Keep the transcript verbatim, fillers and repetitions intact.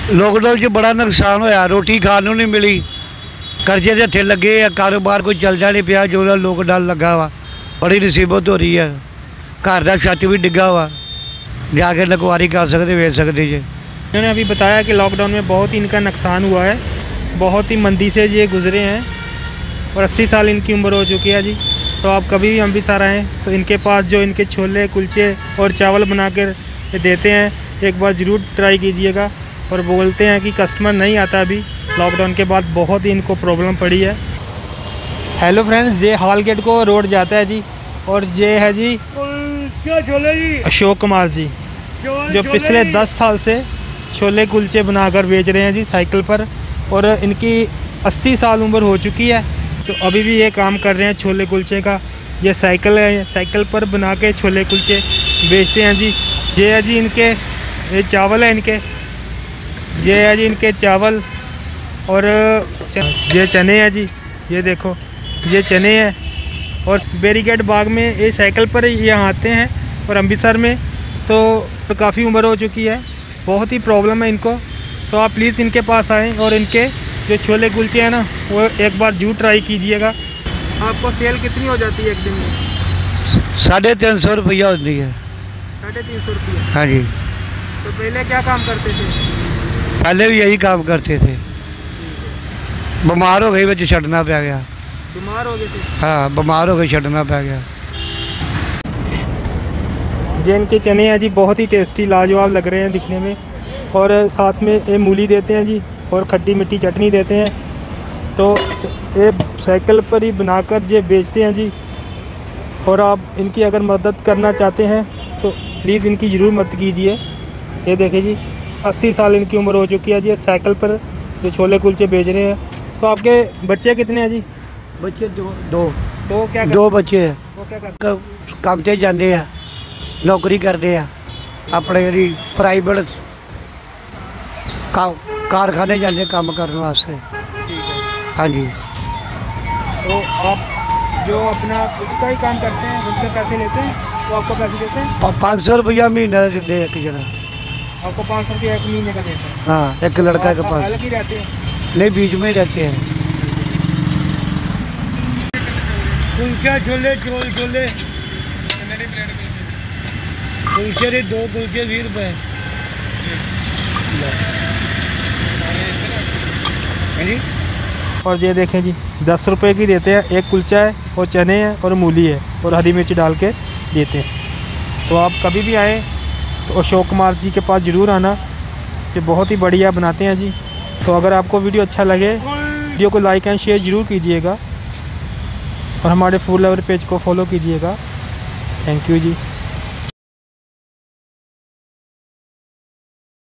Lockdown च बड़ा नुकसान होया, रोटी खाने नहीं मिली, कर्जे के हथे लगे, कारोबार कोई चलता नहीं पाया, जो लॉकडाउन लगा वा बड़ी मुसीबत हो रही है। घर का छत भी डिग्गा हुआ, जाके नकवारी कर सकते, बेच सकते जी। उन्होंने अभी बताया कि लॉकडाउन में बहुत ही इनका नुकसान हुआ है, बहुत ही मंदी से ये गुजरे हैं और अस्सी साल इनकी उम्र हो चुकी है जी। तो आप कभी भी अमृतसर आएँ तो इनके पास जो इनके छोले कुलचे और चावल बना कर देते हैं, एक बार ज़रूर ट्राई कीजिएगा। और बोलते हैं कि कस्टमर नहीं आता अभी लॉकडाउन के बाद, बहुत ही इनको प्रॉब्लम पड़ी है। हेलो फ्रेंड्स, ये हॉल गेट को रोड जाता है जी, और ये है जी क्या छोले जी अशोक कुमार जी, जो पिछले दस साल से छोले कुलचे बनाकर बेच रहे हैं जी साइकिल पर, और इनकी अस्सी साल उम्र हो चुकी है। तो अभी भी ये काम कर रहे हैं छोले कुलचे का। ये साइकिल है, साइकिल पर बना के छोले कुलचे बेचते हैं जी। ये है जी इनके, ये चावल है इनके, ये है जी इनके चावल, और ये चने हैं जी, ये देखो ये चने हैं। और बैरिकेड बाग में ये साइकिल पर यहाँ आते हैं, और अमृतसर में तो काफ़ी उम्र हो चुकी है, बहुत ही प्रॉब्लम है इनको। तो आप प्लीज़ इनके पास आएँ और इनके जो छोले कुलचे हैं ना, वो एक बार जरूर ट्राई कीजिएगा। आपको सेल कितनी हो जाती है एक दिन में? साढ़े तीन सौ रुपया होती है। साढ़े तीन सौ रुपया? हाँ जी। तो पहले क्या काम करते थे? पहले भी यही काम करते थे, बीमार हो गई, बच्चे छड़ना पै गया। बीमार हो गए थे? हाँ, बीमार हो गई, छड़ना पै गया। जे इनके चने हैं जी, बहुत ही टेस्टी लाजवाब लग रहे हैं दिखने में, और साथ में ये मूली देते हैं जी, और खट्टी मिट्टी चटनी देते हैं। तो ये साइकिल पर ही बनाकर ये बेचते हैं जी। और आप इनकी अगर मदद करना चाहते हैं तो प्लीज़ इनकी ज़रूर मदद कीजिए। ये देखिए जी, अस्सी साल इनकी उम्र हो चुकी है जी, साइकिल पर जो छोले कुलचे बेच रहे हैं। तो आपके बच्चे कितने हैं जी? बच्चे दो दो तो क्या दो बच्चे हैं। वो क्या करते? काम से जाते हैं, नौकरी करते हैं अपने जी, प्राइवेट का कारखाने जाते काम करने वास्ते। हाँ जी। तो आप जो अपना खुद का ही काम करते हैं, उनसे पैसे लेते हैं, तो आपको पैसे देते हैं? और पाँच सौ रुपया महीना देते हैं एक जना। आपको पाँच सौ रुपया एक महीने का देते हैं? हाँ, एक लड़का के पास। अलग ही रहते हैं? नहीं, बीच में ही रहते हैं। कुलचा छोले चोल छोले कुलचे दे, दो कुलचे बीस रुपए। और ये देखें जी, दस रुपए की देते हैं, एक कुलचा है और चने हैं और मूली है और हरी मिर्च डाल के देते हैं। तो आप कभी भी आएँ तो अशोक कुमार जी के पास ज़रूर आना, कि बहुत ही बढ़िया बनाते हैं जी। तो अगर आपको वीडियो अच्छा लगे, वीडियो को लाइक एंड शेयर ज़रूर कीजिएगा, और हमारे फूड लवर पेज को फॉलो कीजिएगा। Thank you ji.